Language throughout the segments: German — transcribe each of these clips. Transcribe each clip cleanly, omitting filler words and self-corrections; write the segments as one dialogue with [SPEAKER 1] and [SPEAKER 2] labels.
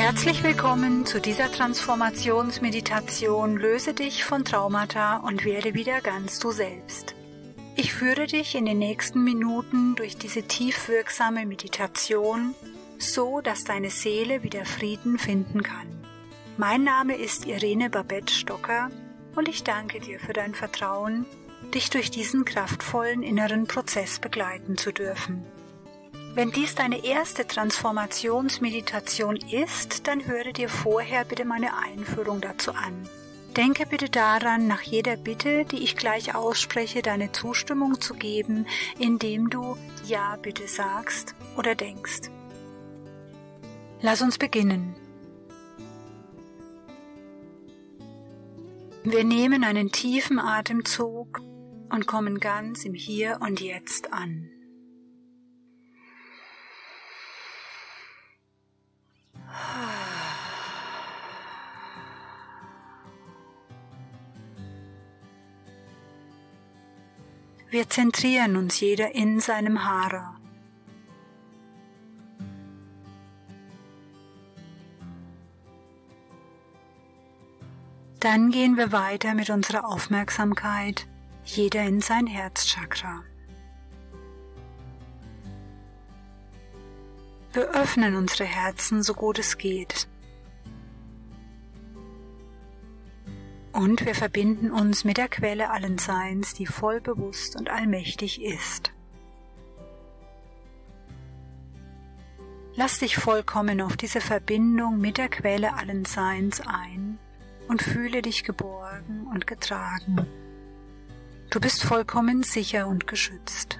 [SPEAKER 1] Herzlich willkommen zu dieser Transformationsmeditation. Löse dich von Traumata und werde wieder ganz du selbst. Ich führe dich in den nächsten Minuten durch diese tief wirksame Meditation, so dass deine Seele wieder Frieden finden kann. Mein Name ist Irene Babette Stocker und ich danke dir für dein Vertrauen, dich durch diesen kraftvollen inneren Prozess begleiten zu dürfen. Wenn dies deine erste Transformationsmeditation ist, dann höre dir vorher bitte meine Einführung dazu an. Denke bitte daran, nach jeder Bitte, die ich gleich ausspreche, deine Zustimmung zu geben, indem du Ja bitte sagst oder denkst. Lass uns beginnen. Wir nehmen einen tiefen Atemzug und kommen ganz im Hier und Jetzt an. Wir zentrieren uns jeder in seinem Hara. Dann gehen wir weiter mit unserer Aufmerksamkeit, jeder in sein Herzchakra. Wir öffnen unsere Herzen, so gut es geht. Und wir verbinden uns mit der Quelle allen Seins, die voll bewusst und allmächtig ist. Lass dich vollkommen auf diese Verbindung mit der Quelle allen Seins ein und fühle dich geborgen und getragen. Du bist vollkommen sicher und geschützt.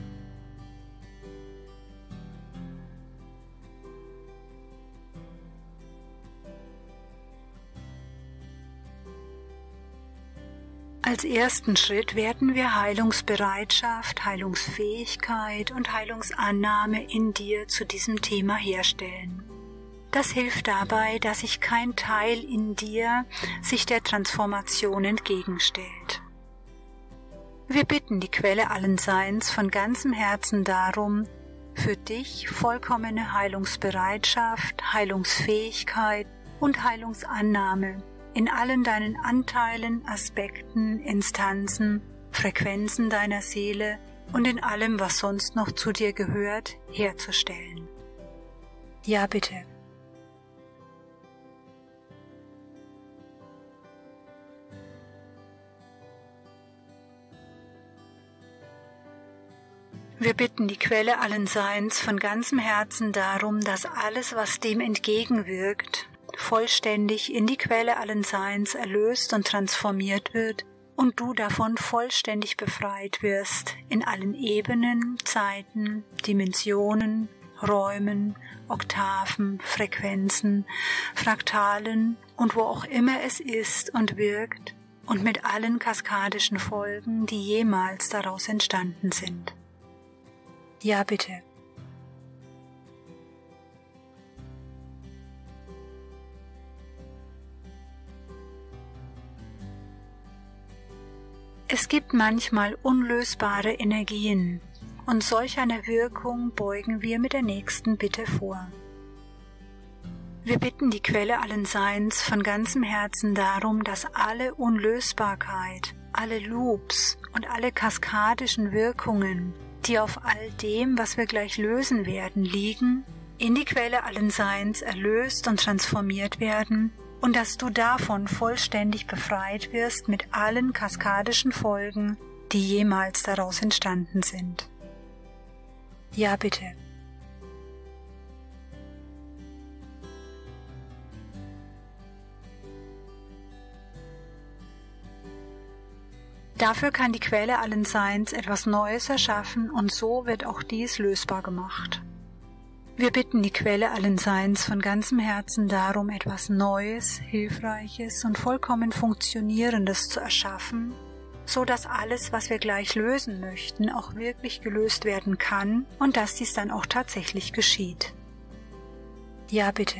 [SPEAKER 1] Als ersten Schritt werden wir Heilungsbereitschaft, Heilungsfähigkeit und Heilungsannahme in dir zu diesem Thema herstellen. Das hilft dabei, dass sich kein Teil in dir sich der Transformation entgegenstellt. Wir bitten die Quelle allen Seins von ganzem Herzen darum, für dich vollkommene Heilungsbereitschaft, Heilungsfähigkeit und Heilungsannahme in allen deinen Anteilen, Aspekten, Instanzen, Frequenzen deiner Seele und in allem, was sonst noch zu dir gehört, herzustellen. Ja, bitte. Wir bitten die Quelle allen Seins von ganzem Herzen darum, dass alles, was dem entgegenwirkt, vollständig in die Quelle allen Seins erlöst und transformiert wird und du davon vollständig befreit wirst in allen Ebenen, Zeiten, Dimensionen, Räumen, Oktaven, Frequenzen, Fraktalen und wo auch immer es ist und wirkt und mit allen kaskadischen Folgen, die jemals daraus entstanden sind. Ja, bitte. Es gibt manchmal unlösbare Energien, und solch eine Wirkung beugen wir mit der nächsten Bitte vor. Wir bitten die Quelle allen Seins von ganzem Herzen darum, dass alle Unlösbarkeit, alle Loops und alle kaskadischen Wirkungen, die auf all dem, was wir gleich lösen werden, liegen, in die Quelle allen Seins erlöst und transformiert werden, und dass du davon vollständig befreit wirst mit allen kaskadischen Folgen, die jemals daraus entstanden sind. Ja, bitte. Dafür kann die Quelle allen Seins etwas Neues erschaffen und so wird auch dies lösbar gemacht. Wir bitten die Quelle allen Seins von ganzem Herzen darum, etwas Neues, Hilfreiches und vollkommen Funktionierendes zu erschaffen, so dass alles, was wir gleich lösen möchten, auch wirklich gelöst werden kann und dass dies dann auch tatsächlich geschieht. Ja, bitte.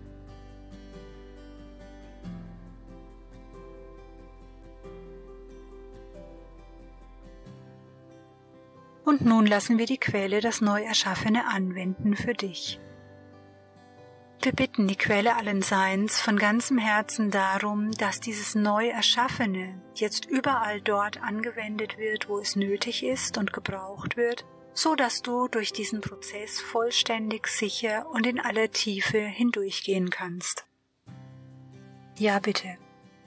[SPEAKER 1] Und nun lassen wir die Quelle das Neuerschaffene anwenden für dich. Wir bitten die Quelle allen Seins von ganzem Herzen darum, dass dieses neu Erschaffene jetzt überall dort angewendet wird, wo es nötig ist und gebraucht wird, so dass du durch diesen Prozess vollständig sicher und in aller Tiefe hindurchgehen kannst. Ja, bitte.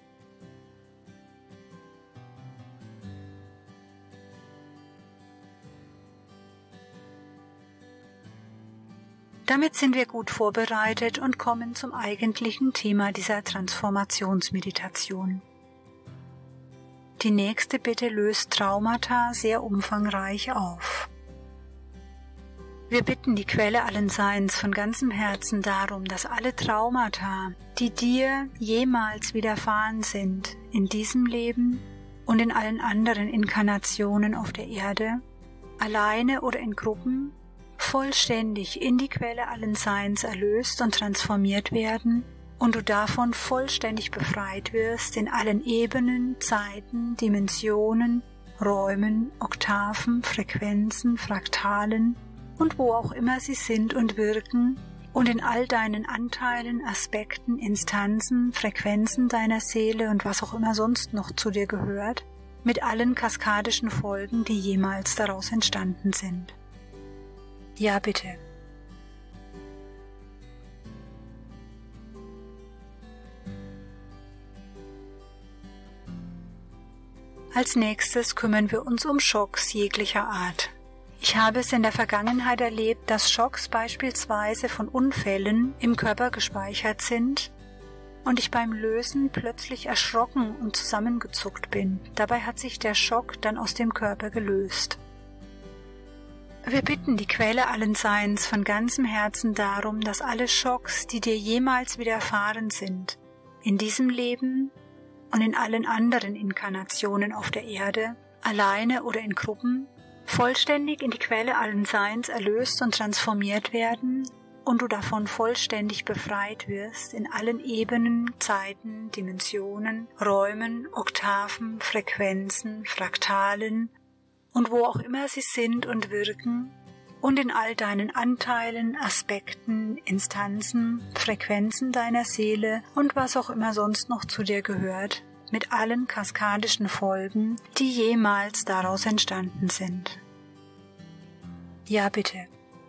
[SPEAKER 1] Damit sind wir gut vorbereitet und kommen zum eigentlichen Thema dieser Transformationsmeditation. Die nächste Bitte löst Traumata sehr umfangreich auf. Wir bitten die Quelle allen Seins von ganzem Herzen darum, dass alle Traumata, die dir jemals widerfahren sind, in diesem Leben und in allen anderen Inkarnationen auf der Erde, alleine oder in Gruppen, vollständig in die Quelle allen Seins erlöst und transformiert werden und du davon vollständig befreit wirst in allen Ebenen, Zeiten, Dimensionen, Räumen, Oktaven, Frequenzen, Fraktalen und wo auch immer sie sind und wirken und in all deinen Anteilen, Aspekten, Instanzen, Frequenzen deiner Seele und was auch immer sonst noch zu dir gehört, mit allen kaskadischen Folgen, die jemals daraus entstanden sind. Ja, bitte. Als nächstes kümmern wir uns um Schocks jeglicher Art. Ich habe es in der Vergangenheit erlebt, dass Schocks beispielsweise von Unfällen im Körper gespeichert sind und ich beim Lösen plötzlich erschrocken und zusammengezuckt bin. Dabei hat sich der Schock dann aus dem Körper gelöst. Wir bitten die Quelle allen Seins von ganzem Herzen darum, dass alle Schocks, die dir jemals widerfahren sind, in diesem Leben und in allen anderen Inkarnationen auf der Erde, alleine oder in Gruppen, vollständig in die Quelle allen Seins erlöst und transformiert werden und du davon vollständig befreit wirst in allen Ebenen, Zeiten, Dimensionen, Räumen, Oktaven, Frequenzen, Fraktalen und wo auch immer sie sind und wirken und in all deinen Anteilen, Aspekten, Instanzen, Frequenzen deiner Seele und was auch immer sonst noch zu dir gehört, mit allen kaskadischen Folgen, die jemals daraus entstanden sind. Ja, bitte.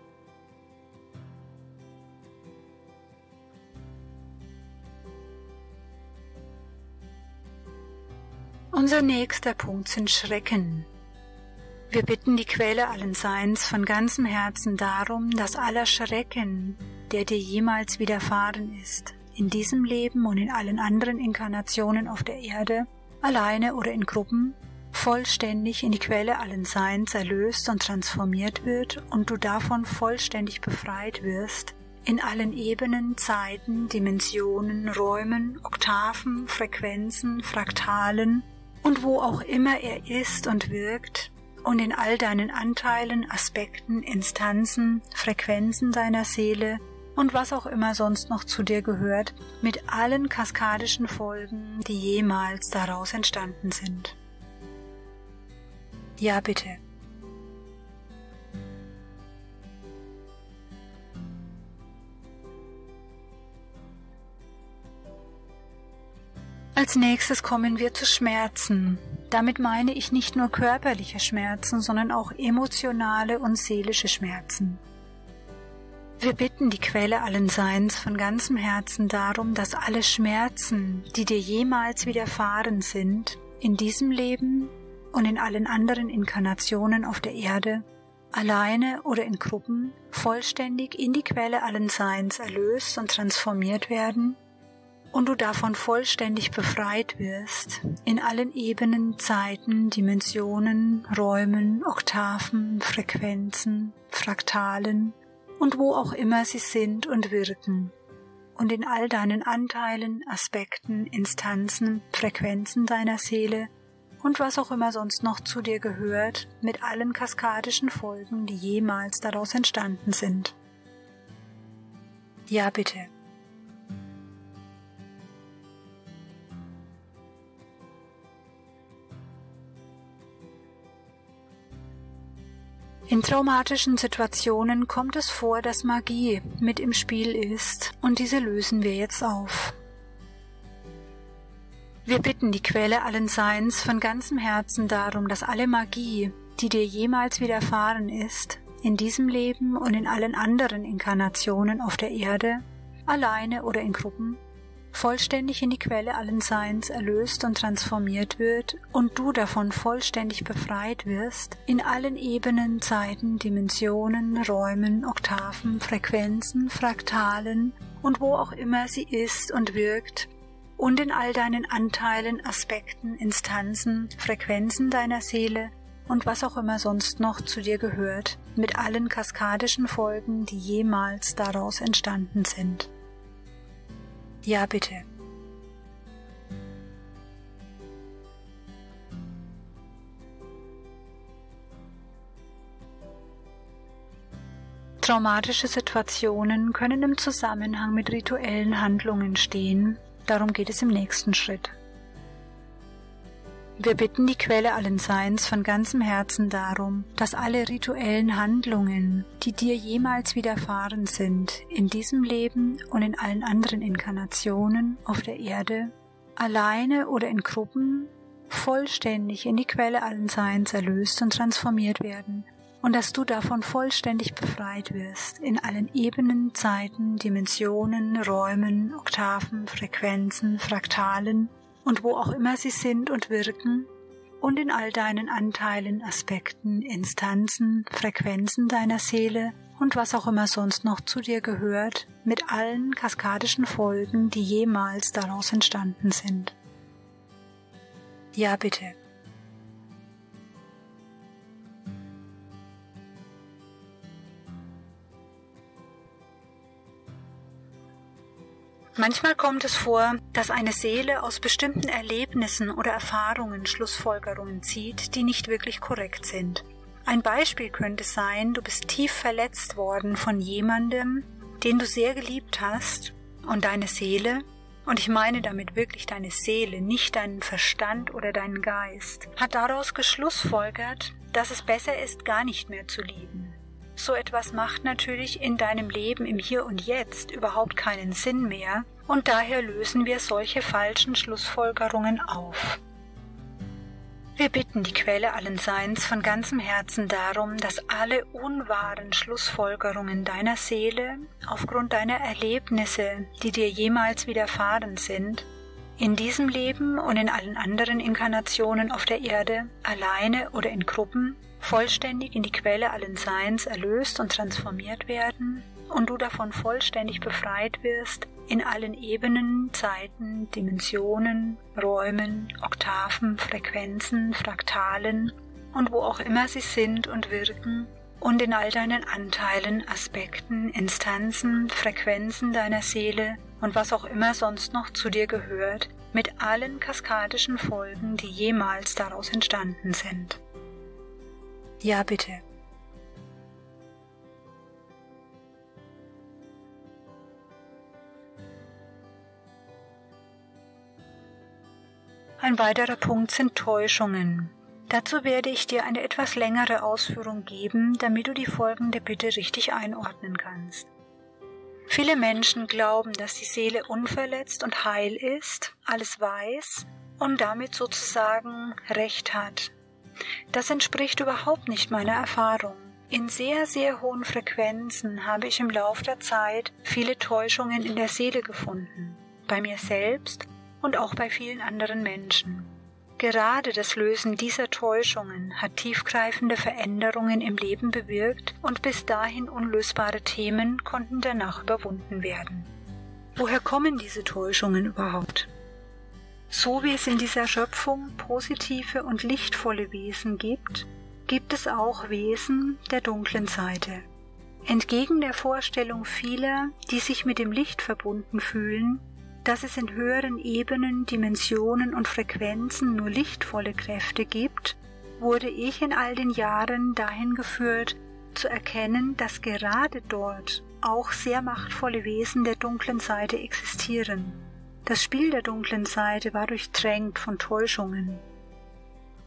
[SPEAKER 1] Unser nächster Punkt sind Schrecken. Wir bitten die Quelle allen Seins von ganzem Herzen darum, dass aller Schrecken, der dir jemals widerfahren ist, in diesem Leben und in allen anderen Inkarnationen auf der Erde, alleine oder in Gruppen, vollständig in die Quelle allen Seins erlöst und transformiert wird und du davon vollständig befreit wirst, in allen Ebenen, Zeiten, Dimensionen, Räumen, Oktaven, Frequenzen, Fraktalen und wo auch immer er ist und wirkt, und in all deinen Anteilen, Aspekten, Instanzen, Frequenzen deiner Seele und was auch immer sonst noch zu dir gehört, mit allen kaskadischen Folgen, die jemals daraus entstanden sind. Ja, bitte. Als nächstes kommen wir zu Schmerzen. Damit meine ich nicht nur körperliche Schmerzen, sondern auch emotionale und seelische Schmerzen. Wir bitten die Quelle allen Seins von ganzem Herzen darum, dass alle Schmerzen, die dir jemals widerfahren sind, in diesem Leben und in allen anderen Inkarnationen auf der Erde, alleine oder in Gruppen, vollständig in die Quelle allen Seins erlöst und transformiert werden und du davon vollständig befreit wirst, in allen Ebenen, Zeiten, Dimensionen, Räumen, Oktaven, Frequenzen, Fraktalen und wo auch immer sie sind und wirken, und in all deinen Anteilen, Aspekten, Instanzen, Frequenzen deiner Seele und was auch immer sonst noch zu dir gehört, mit allen kaskadischen Folgen, die jemals daraus entstanden sind. Ja, bitte. In traumatischen Situationen kommt es vor, dass Magie mit im Spiel ist, und diese lösen wir jetzt auf. Wir bitten die Quelle allen Seins von ganzem Herzen darum, dass alle Magie, die dir jemals widerfahren ist, in diesem Leben und in allen anderen Inkarnationen auf der Erde, alleine oder in Gruppen, vollständig in die Quelle allen Seins erlöst und transformiert wird und du davon vollständig befreit wirst, in allen Ebenen, Zeiten, Dimensionen, Räumen, Oktaven, Frequenzen, Fraktalen und wo auch immer sie ist und wirkt, und in all deinen Anteilen, Aspekten, Instanzen, Frequenzen deiner Seele und was auch immer sonst noch zu dir gehört, mit allen kaskadischen Folgen, die jemals daraus entstanden sind. Ja, bitte. Traumatische Situationen können im Zusammenhang mit rituellen Handlungen stehen, darum geht es im nächsten Schritt. Wir bitten die Quelle allen Seins von ganzem Herzen darum, dass alle rituellen Handlungen, die dir jemals widerfahren sind, in diesem Leben und in allen anderen Inkarnationen auf der Erde, alleine oder in Gruppen, vollständig in die Quelle allen Seins erlöst und transformiert werden und dass du davon vollständig befreit wirst, in allen Ebenen, Zeiten, Dimensionen, Räumen, Oktaven, Frequenzen, Fraktalen, und wo auch immer sie sind und wirken, und in all deinen Anteilen, Aspekten, Instanzen, Frequenzen deiner Seele und was auch immer sonst noch zu dir gehört, mit allen kaskadischen Folgen, die jemals daraus entstanden sind. Ja, bitte. Manchmal kommt es vor, dass eine Seele aus bestimmten Erlebnissen oder Erfahrungen Schlussfolgerungen zieht, die nicht wirklich korrekt sind. Ein Beispiel könnte sein, du bist tief verletzt worden von jemandem, den du sehr geliebt hast, und deine Seele, und ich meine damit wirklich deine Seele, nicht deinen Verstand oder deinen Geist, hat daraus geschlussfolgert, dass es besser ist, gar nicht mehr zu lieben. So etwas macht natürlich in deinem Leben im Hier und Jetzt überhaupt keinen Sinn mehr, und daher lösen wir solche falschen Schlussfolgerungen auf. Wir bitten die Quelle allen Seins von ganzem Herzen darum, dass alle unwahren Schlussfolgerungen deiner Seele aufgrund deiner Erlebnisse, die dir jemals widerfahren sind, in diesem Leben und in allen anderen Inkarnationen auf der Erde, alleine oder in Gruppen, vollständig in die Quelle allen Seins erlöst und transformiert werden und du davon vollständig befreit wirst, in allen Ebenen, Zeiten, Dimensionen, Räumen, Oktaven, Frequenzen, Fraktalen und wo auch immer sie sind und wirken, und in all deinen Anteilen, Aspekten, Instanzen, Frequenzen deiner Seele und was auch immer sonst noch zu dir gehört, mit allen kaskadischen Folgen, die jemals daraus entstanden sind. Ja, bitte. Ein weiterer Punkt sind Täuschungen. Dazu werde ich dir eine etwas längere Ausführung geben, damit du die folgende Bitte richtig einordnen kannst. Viele Menschen glauben, dass die Seele unverletzt und heil ist, alles weiß und damit sozusagen Recht hat. Das entspricht überhaupt nicht meiner Erfahrung. In sehr, sehr hohen Frequenzen habe ich im Lauf der Zeit viele Täuschungen in der Seele gefunden, bei mir selbst und auch bei vielen anderen Menschen. Gerade das Lösen dieser Täuschungen hat tiefgreifende Veränderungen im Leben bewirkt und bis dahin unlösbare Themen konnten danach überwunden werden. Woher kommen diese Täuschungen überhaupt? So wie es in dieser Schöpfung positive und lichtvolle Wesen gibt, gibt es auch Wesen der dunklen Seite. Entgegen der Vorstellung vieler, die sich mit dem Licht verbunden fühlen, dass es in höheren Ebenen, Dimensionen und Frequenzen nur lichtvolle Kräfte gibt, wurde ich in all den Jahren dahin geführt, zu erkennen, dass gerade dort auch sehr machtvolle Wesen der dunklen Seite existieren. Das Spiel der dunklen Seite war durchtränkt von Täuschungen.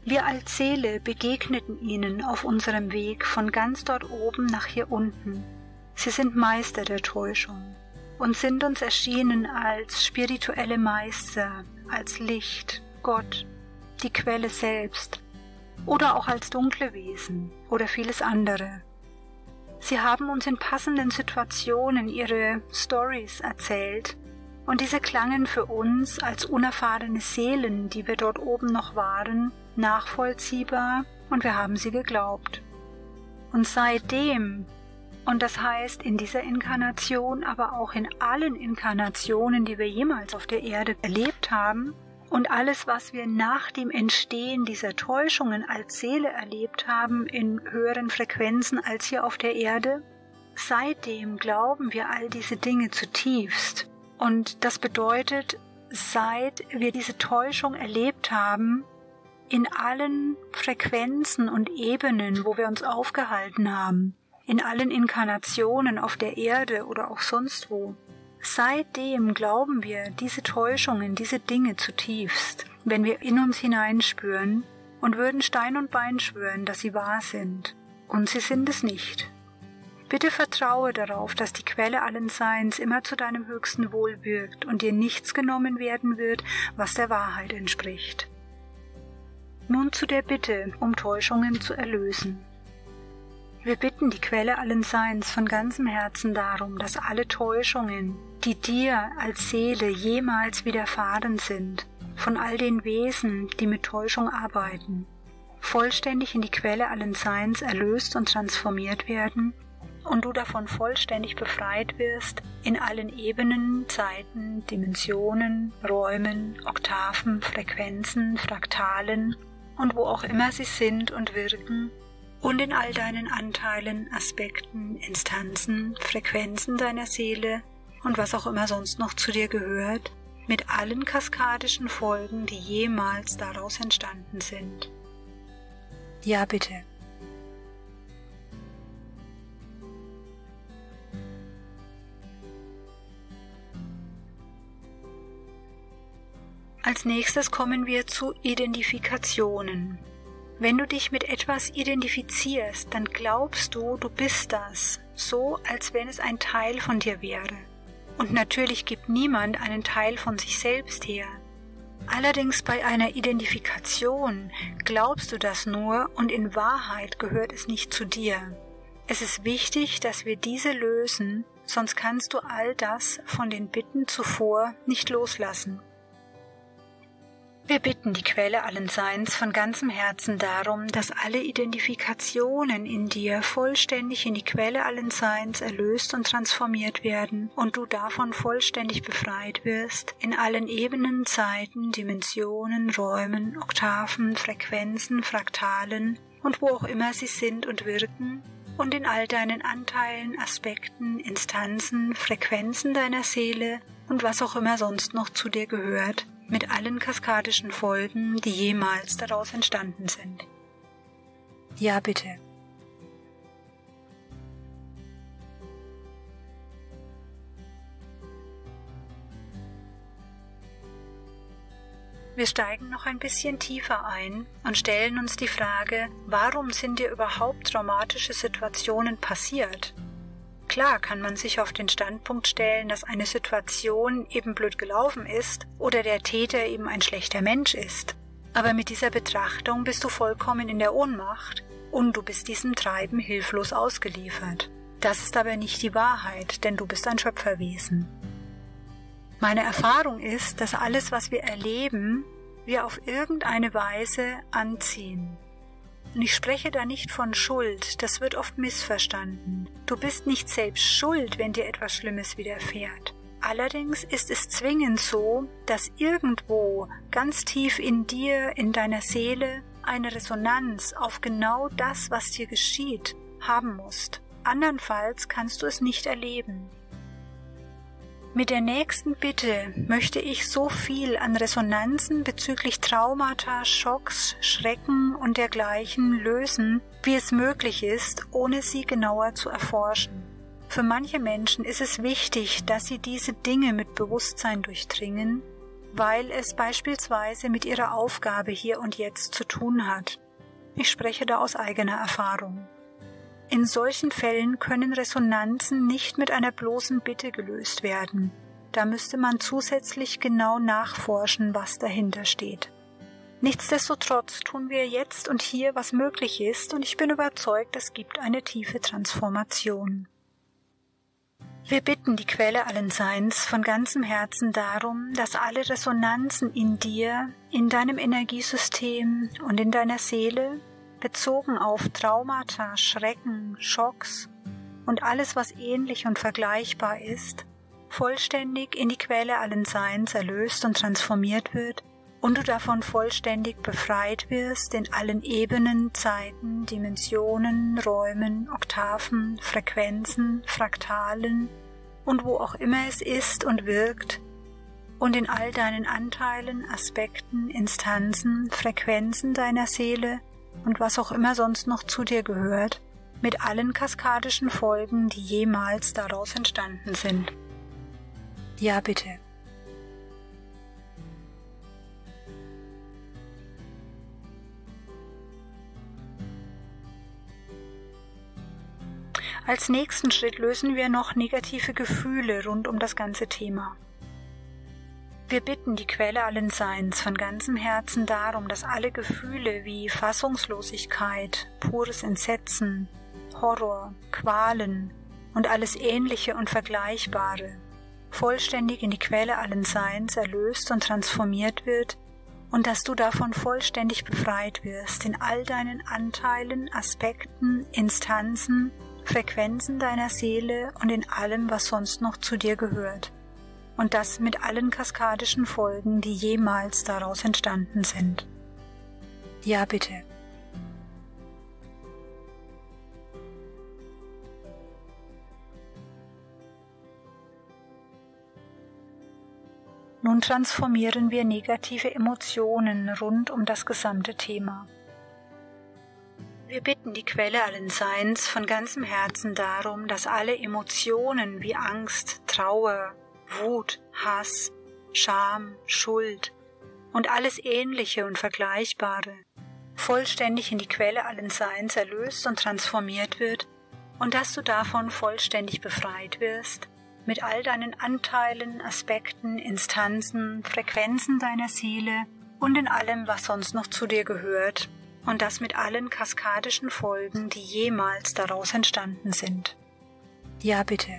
[SPEAKER 1] Wir als Seele begegneten ihnen auf unserem Weg von ganz dort oben nach hier unten. Sie sind Meister der Täuschung und sind uns erschienen als spirituelle Meister, als Licht, Gott, die Quelle selbst oder auch als dunkle Wesen oder vieles andere. Sie haben uns in passenden Situationen ihre Stories erzählt und diese klangen für uns als unerfahrene Seelen, die wir dort oben noch waren, nachvollziehbar und wir haben sie geglaubt. Und seitdem, und das heißt in dieser Inkarnation, aber auch in allen Inkarnationen, die wir jemals auf der Erde erlebt haben, und alles, was wir nach dem Entstehen dieser Täuschungen als Seele erlebt haben in höheren Frequenzen als hier auf der Erde, seitdem glauben wir all diese Dinge zutiefst. Und das bedeutet, seit wir diese Täuschung erlebt haben, in allen Frequenzen und Ebenen, wo wir uns aufgehalten haben, in allen Inkarnationen auf der Erde oder auch sonst wo, seitdem glauben wir diese Täuschungen, diese Dinge zutiefst, wenn wir in uns hineinspüren und würden Stein und Bein schwören, dass sie wahr sind. Und sie sind es nicht. Bitte vertraue darauf, dass die Quelle allen Seins immer zu deinem höchsten Wohl wirkt und dir nichts genommen werden wird, was der Wahrheit entspricht. Nun zu der Bitte, um Täuschungen zu erlösen. Wir bitten die Quelle allen Seins von ganzem Herzen darum, dass alle Täuschungen, die dir als Seele jemals widerfahren sind, von all den Wesen, die mit Täuschung arbeiten, vollständig in die Quelle allen Seins erlöst und transformiert werden und du davon vollständig befreit wirst in allen Ebenen, Zeiten, Dimensionen, Räumen, Oktaven, Frequenzen, Fraktalen und wo auch immer sie sind und wirken, und in all deinen Anteilen, Aspekten, Instanzen, Frequenzen deiner Seele und was auch immer sonst noch zu dir gehört, mit allen kaskadischen Folgen, die jemals daraus entstanden sind. Ja, bitte. Als nächstes kommen wir zu Identifikationen. Wenn du dich mit etwas identifizierst, dann glaubst du, du bist das, so als wenn es ein Teil von dir wäre. Und natürlich gibt niemand einen Teil von sich selbst her. Allerdings bei einer Identifikation glaubst du das nur und in Wahrheit gehört es nicht zu dir. Es ist wichtig, dass wir diese lösen, sonst kannst du all das von den Bitten zuvor nicht loslassen. Wir bitten die Quelle allen Seins von ganzem Herzen darum, dass alle Identifikationen in dir vollständig in die Quelle allen Seins erlöst und transformiert werden und du davon vollständig befreit wirst, in allen Ebenen, Zeiten, Dimensionen, Räumen, Oktaven, Frequenzen, Fraktalen und wo auch immer sie sind und wirken, und in all deinen Anteilen, Aspekten, Instanzen, Frequenzen deiner Seele und was auch immer sonst noch zu dir gehört, mit allen kaskadischen Folgen, die jemals daraus entstanden sind. Ja, bitte. Wir steigen noch ein bisschen tiefer ein und stellen uns die Frage, warum sind dir überhaupt traumatische Situationen passiert? Klar kann man sich auf den Standpunkt stellen, dass eine Situation eben blöd gelaufen ist oder der Täter eben ein schlechter Mensch ist. Aber mit dieser Betrachtung bist du vollkommen in der Ohnmacht und du bist diesem Treiben hilflos ausgeliefert. Das ist aber nicht die Wahrheit, denn du bist ein Schöpferwesen. Meine Erfahrung ist, dass alles, was wir erleben, wir auf irgendeine Weise anziehen. Und ich spreche da nicht von Schuld, das wird oft missverstanden. Du bist nicht selbst schuld, wenn dir etwas Schlimmes widerfährt. Allerdings ist es zwingend so, dass irgendwo ganz tief in dir, in deiner Seele, eine Resonanz auf genau das, was dir geschieht, haben musst. Andernfalls kannst du es nicht erleben. Mit der nächsten Bitte möchte ich so viel an Resonanzen bezüglich Traumata, Schocks, Schrecken und dergleichen lösen, wie es möglich ist, ohne sie genauer zu erforschen. Für manche Menschen ist es wichtig, dass sie diese Dinge mit Bewusstsein durchdringen, weil es beispielsweise mit ihrer Aufgabe hier und jetzt zu tun hat. Ich spreche da aus eigener Erfahrung. In solchen Fällen können Resonanzen nicht mit einer bloßen Bitte gelöst werden. Da müsste man zusätzlich genau nachforschen, was dahinter steht. Nichtsdestotrotz tun wir jetzt und hier, was möglich ist, und ich bin überzeugt, es gibt eine tiefe Transformation. Wir bitten die Quelle allen Seins von ganzem Herzen darum, dass alle Resonanzen in dir, in deinem Energiesystem und in deiner Seele, bezogen auf Traumata, Schrecken, Schocks und alles, was ähnlich und vergleichbar ist, vollständig in die Quelle allen Seins erlöst und transformiert wird und du davon vollständig befreit wirst in allen Ebenen, Zeiten, Dimensionen, Räumen, Oktaven, Frequenzen, Fraktalen und wo auch immer es ist und wirkt und in all deinen Anteilen, Aspekten, Instanzen, Frequenzen deiner Seele und was auch immer sonst noch zu dir gehört, mit allen kaskadischen Folgen, die jemals daraus entstanden sind. Ja, bitte. Als nächsten Schritt lösen wir noch negative Gefühle rund um das ganze Thema. Wir bitten die Quelle allen Seins von ganzem Herzen darum, dass alle Gefühle wie Fassungslosigkeit, pures Entsetzen, Horror, Qualen und alles Ähnliche und Vergleichbare vollständig in die Quelle allen Seins erlöst und transformiert wird und dass du davon vollständig befreit wirst in all deinen Anteilen, Aspekten, Instanzen, Frequenzen deiner Seele und in allem, was sonst noch zu dir gehört. Und das mit allen kaskadischen Folgen, die jemals daraus entstanden sind. Ja, bitte. Nun transformieren wir negative Emotionen rund um das gesamte Thema. Wir bitten die Quelle allen Seins von ganzem Herzen darum, dass alle Emotionen wie Angst, Trauer, Wut, Hass, Scham, Schuld und alles Ähnliche und Vergleichbare vollständig in die Quelle allen Seins erlöst und transformiert wird und dass du davon vollständig befreit wirst, mit all deinen Anteilen, Aspekten, Instanzen, Frequenzen deiner Seele und in allem, was sonst noch zu dir gehört und das mit allen kaskadischen Folgen, die jemals daraus entstanden sind. Ja, bitte.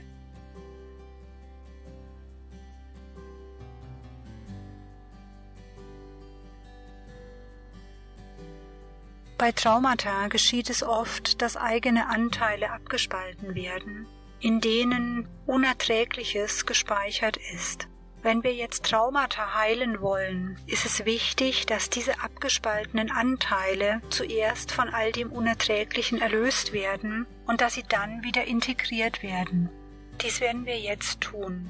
[SPEAKER 1] Bei Traumata geschieht es oft, dass eigene Anteile abgespalten werden, in denen Unerträgliches gespeichert ist. Wenn wir jetzt Traumata heilen wollen, ist es wichtig, dass diese abgespaltenen Anteile zuerst von all dem Unerträglichen erlöst werden und dass sie dann wieder integriert werden. Dies werden wir jetzt tun.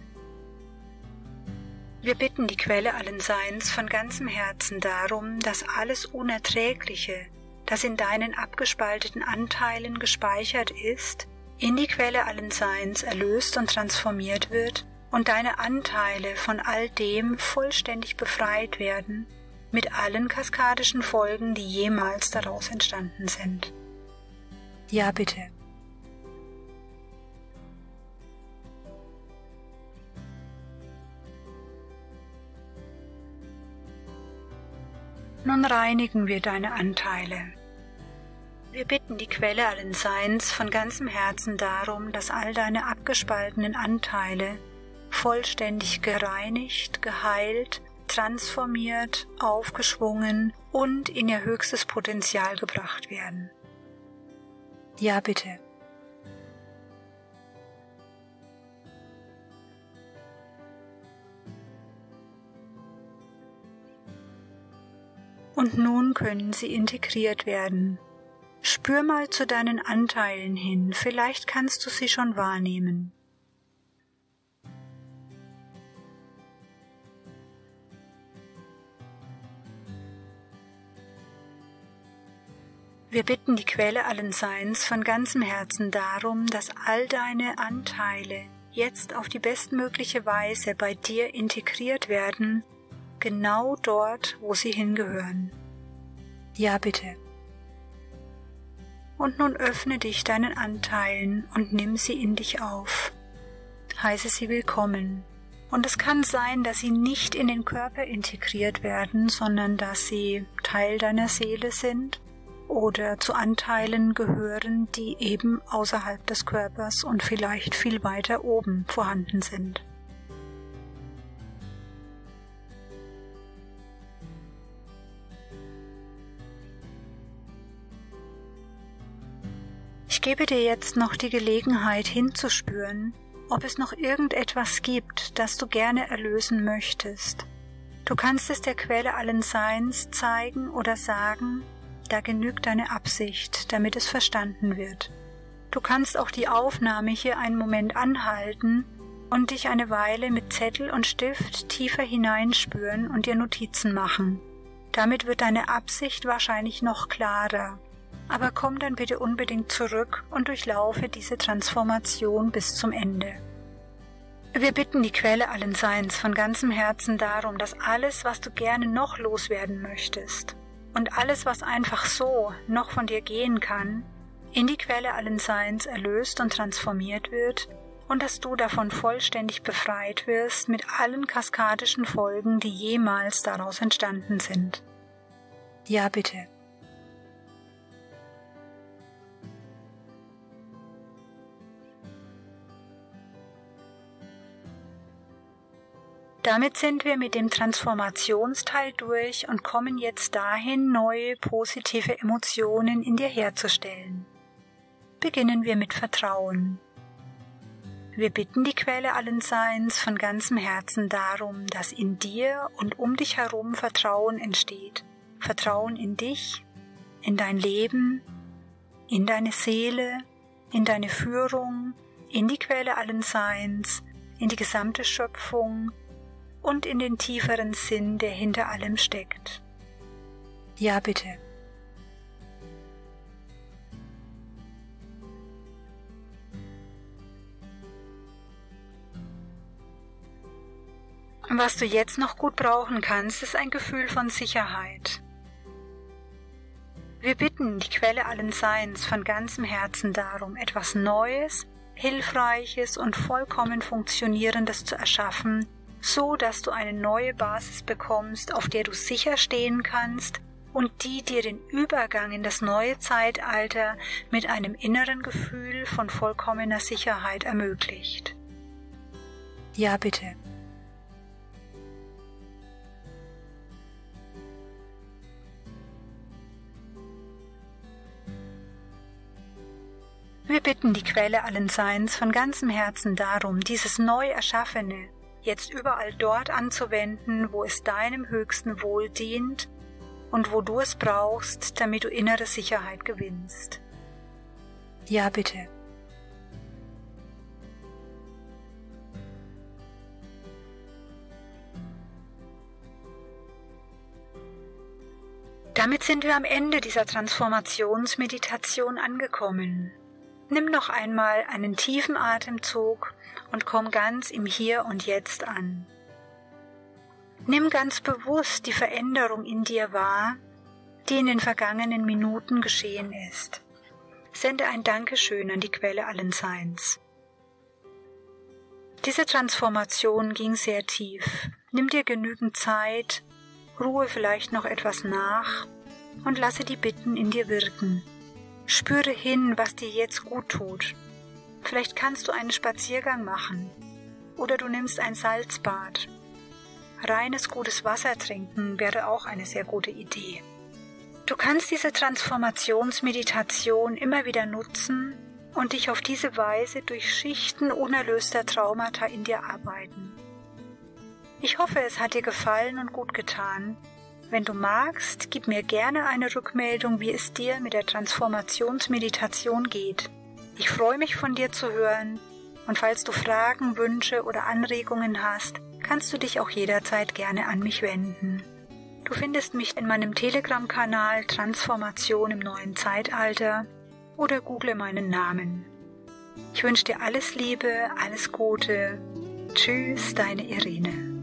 [SPEAKER 1] Wir bitten die Quelle allen Seins von ganzem Herzen darum, dass alles Unerträgliche, das in deinen abgespalteten Anteilen gespeichert ist, in die Quelle allen Seins erlöst und transformiert wird und deine Anteile von all dem vollständig befreit werden, mit allen kaskadischen Folgen, die jemals daraus entstanden sind. Ja, bitte. Nun reinigen wir deine Anteile. Wir bitten die Quelle allen Seins von ganzem Herzen darum, dass all deine abgespaltenen Anteile vollständig gereinigt, geheilt, transformiert, aufgeschwungen und in ihr höchstes Potenzial gebracht werden. Ja, bitte. Und nun können sie integriert werden. Spür mal zu deinen Anteilen hin, vielleicht kannst du sie schon wahrnehmen. Wir bitten die Quelle allen Seins von ganzem Herzen darum, dass all deine Anteile jetzt auf die bestmögliche Weise bei dir integriert werden, genau dort, wo sie hingehören. Ja, bitte. Und nun öffne dich deinen Anteilen und nimm sie in dich auf. Heiße sie willkommen. Und es kann sein, dass sie nicht in den Körper integriert werden, sondern dass sie Teil deiner Seele sind oder zu Anteilen gehören, die eben außerhalb des Körpers und vielleicht viel weiter oben vorhanden sind. Ich gebe dir jetzt noch die Gelegenheit hinzuspüren, ob es noch irgendetwas gibt, das du gerne erlösen möchtest. Du kannst es der Quelle allen Seins zeigen oder sagen, da genügt deine Absicht, damit es verstanden wird. Du kannst auch die Aufnahme hier einen Moment anhalten und dich eine Weile mit Zettel und Stift tiefer hineinspüren und dir Notizen machen. Damit wird deine Absicht wahrscheinlich noch klarer. Aber komm dann bitte unbedingt zurück und durchlaufe diese Transformation bis zum Ende. Wir bitten die Quelle allen Seins von ganzem Herzen darum, dass alles, was du gerne noch loswerden möchtest und alles, was einfach so noch von dir gehen kann, in die Quelle allen Seins erlöst und transformiert wird und dass du davon vollständig befreit wirst mit allen kaskadischen Folgen, die jemals daraus entstanden sind. Ja, bitte. Damit sind wir mit dem Transformationsteil durch und kommen jetzt dahin, neue positive Emotionen in dir herzustellen. Beginnen wir mit Vertrauen. Wir bitten die Quelle allen Seins von ganzem Herzen darum, dass in dir und um dich herum Vertrauen entsteht. Vertrauen in dich, in dein Leben, in deine Seele, in deine Führung, in die Quelle allen Seins, in die gesamte Schöpfung, und in den tieferen Sinn, der hinter allem steckt. Ja, bitte. Was du jetzt noch gut brauchen kannst, ist ein Gefühl von Sicherheit. Wir bitten die Quelle allen Seins von ganzem Herzen darum, etwas Neues, Hilfreiches und vollkommen Funktionierendes zu erschaffen, so dass du eine neue Basis bekommst, auf der du sicher stehen kannst und die dir den Übergang in das neue Zeitalter mit einem inneren Gefühl von vollkommener Sicherheit ermöglicht. Ja, bitte. Wir bitten die Quelle allen Seins von ganzem Herzen darum, dieses neu Erschaffene jetzt überall dort anzuwenden, wo es deinem höchsten Wohl dient und wo du es brauchst, damit du innere Sicherheit gewinnst. Ja, bitte. Damit sind wir am Ende dieser Transformationsmeditation angekommen. Nimm noch einmal einen tiefen Atemzug und komm ganz im Hier und Jetzt an. Nimm ganz bewusst die Veränderung in dir wahr, die in den vergangenen Minuten geschehen ist. Sende ein Dankeschön an die Quelle allen Seins. Diese Transformation ging sehr tief. Nimm dir genügend Zeit, ruhe vielleicht noch etwas nach und lasse die Bitten in dir wirken. Spüre hin, was dir jetzt gut tut. Vielleicht kannst du einen Spaziergang machen oder du nimmst ein Salzbad. Reines, gutes Wasser trinken wäre auch eine sehr gute Idee. Du kannst diese Transformationsmeditation immer wieder nutzen und dich auf diese Weise durch Schichten unerlöster Traumata in dir arbeiten. Ich hoffe, es hat dir gefallen und gut getan. Wenn du magst, gib mir gerne eine Rückmeldung, wie es dir mit der Transformationsmeditation geht. Ich freue mich, von dir zu hören, und falls du Fragen, Wünsche oder Anregungen hast, kannst du dich auch jederzeit gerne an mich wenden. Du findest mich in meinem Telegram-Kanal Transformation im neuen Zeitalter oder google meinen Namen. Ich wünsche dir alles Liebe, alles Gute. Tschüss, deine Irene.